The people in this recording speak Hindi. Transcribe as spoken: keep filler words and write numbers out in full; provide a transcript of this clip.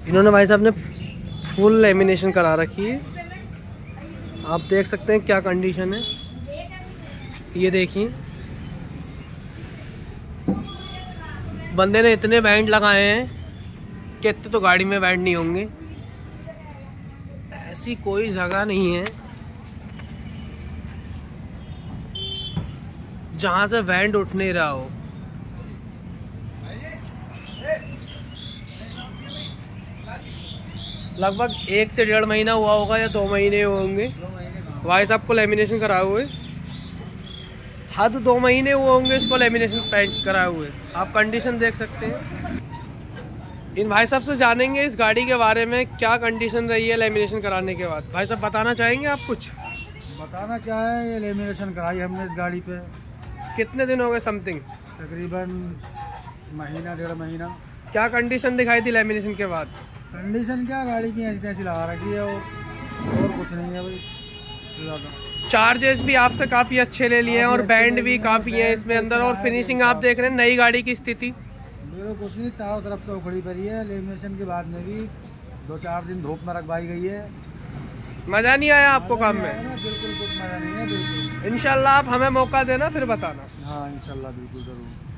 इन्होंने भाई साहब ने फुल लेमिनेशन करा रखी है, आप देख सकते हैं क्या कंडीशन है। ये देखिए बंदे ने इतने बैंड लगाए हैं कि इतने तो गाड़ी में बैंड नहीं होंगे, ऐसी कोई जगह नहीं है जहां से बैंड उठ नहीं रहा हो। लगभग एक से डेढ़ महीना हुआ होगा या दो महीने होंगे भाई साहब को लेमिनेशन कराए हुए। हद दो महीने हुए होंगे इसको लेमिनेशन पेंट कराए हुए। आप कंडीशन देख सकते हैं। इन भाई साहब से जानेंगे इस गाड़ी के बारे में, क्या कंडीशन रही है लेमिनेशन कराने के बाद। भाई साहब बताना चाहेंगे आप कुछ? बताना क्या है, ये लेमिनेशन कराई हमने इस गाड़ी पे। कितने दिन हो गए? समथिंग तकरीबन महीना डेढ़ महीना। क्या कंडीशन दिखाई थी लेमिनेशन के बाद? कंडीशन क्या, गाड़ी की ऐसी तैसी लगा रखी है और, और कुछ नहीं है भाई इससे ज़्यादा। चार्जेस भी आपसे काफ़ी अच्छे ले लिए हैं और बैंड भी काफ़ी है इसमें अंदर, और फिनिशिंग आप देख रहे हैं नई गाड़ी की स्थिति। मेरे कुछ नहीं, चारों तरफ से उखड़ी पड़ी है। लेमिनेशन के बाद में भी दो चार दिन धूप में रखवाई गई है। मज़ा नहीं आया आपको काम में? बिल्कुल कुछ मज़ा नहीं है, बिल्कुल। इंशाल्लाह आप हमें मौका देना फिर बताना। हाँ इंशाल्लाह बिल्कुल ज़रूर।